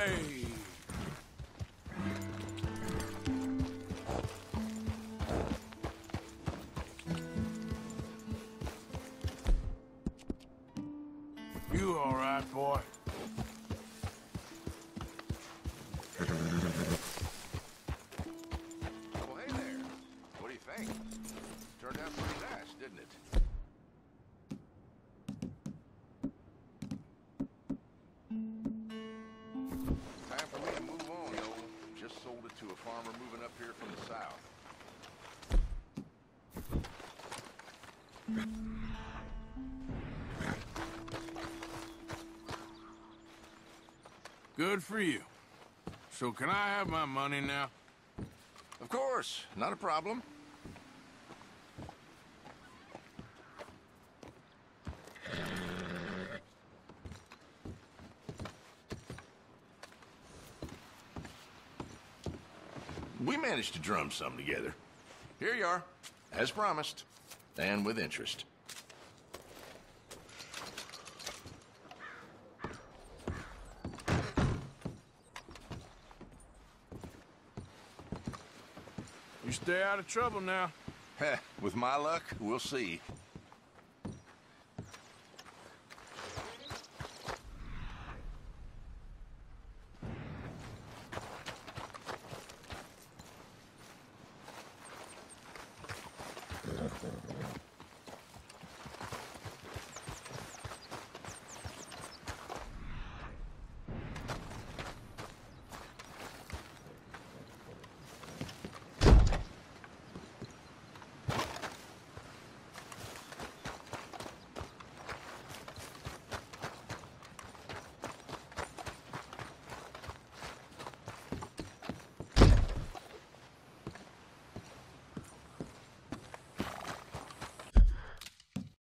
Hey! You all right, boy? Well, hey there. What do you think? Turned out pretty nice, didn't it? Time for me to move on, yo. Just sold it to a farmer moving up here from the south. Good for you. So can I have my money now? Of course, not a problem. We managed to drum some together. Here you are, as promised, and with interest. You stay out of trouble now. Heh, with my luck, we'll see.